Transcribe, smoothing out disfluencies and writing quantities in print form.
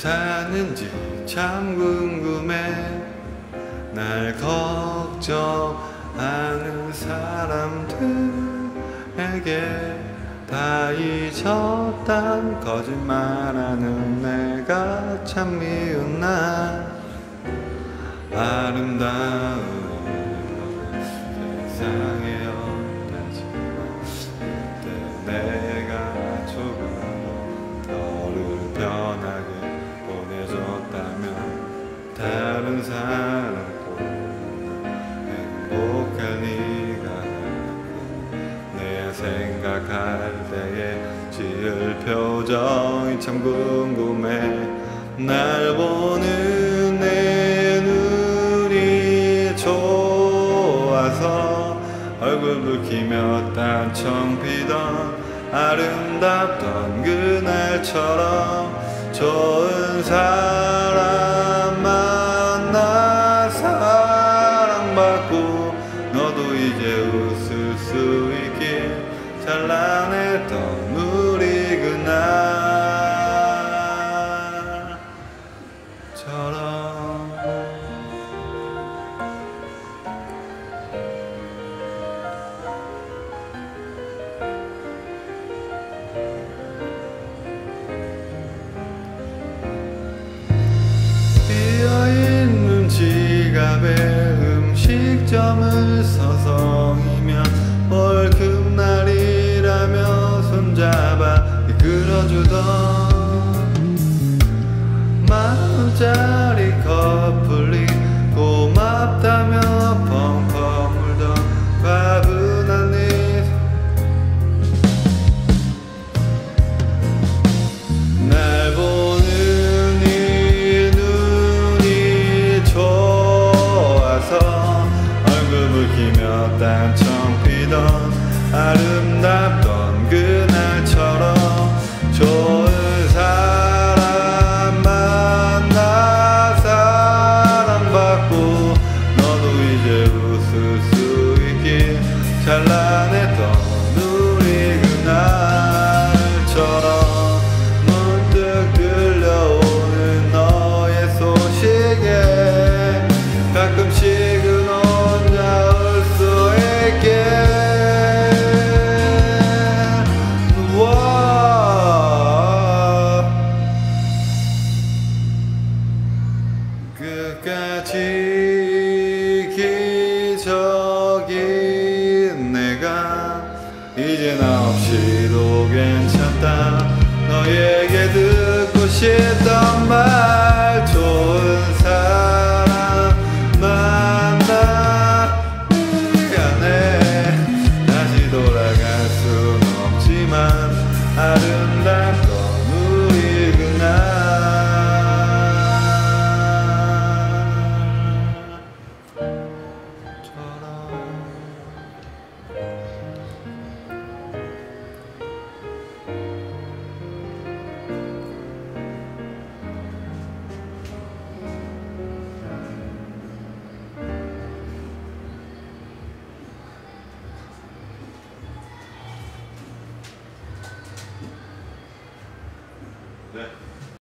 사는지 참 궁금해. 날 걱정하는 사람들에게 다 잊었단 거짓말하는 내가 참 미운 나. 아름다운 세상에 없다지만 그때 내가 조금 너를 편하게 보내줬다면 다른 사람도 행복할 리가 내 생각할 때에 지을 표정이 참 궁금해. 날 보는 내 눈이 좋아서 얼굴 붉히며 딴청 피던 아름답던 그날처럼 좋은 사람 만나 사랑받고 너도 이제 웃을 수 있길. 찬란했던 우리 그날처럼. 비어있는 지갑에 음식점을 서성이며 월급날이라며 손잡아 이끌어주던 만원짜리 커플이 고맙다며 펑펑 울던 과분한 네. 날 보는 이 눈이 좋아서 얼굴 붉히며 딴청 피던 아름답던 그날처럼 좋은 사람 만나 사랑받고 너도 이제 웃을 수 있길. 찬란했던 우리 그날처럼 문득 들려오는 너의 소식에 가끔씩은 혼자 울 수 있게. 끝까지 기적인 내가 이제 나 없이도 괜찮다. 너에게 듣고 싶던 말 좋은 사람 만나 미안해. 다시 돌아갈 순 없지만 아름답던 우리 그날 네.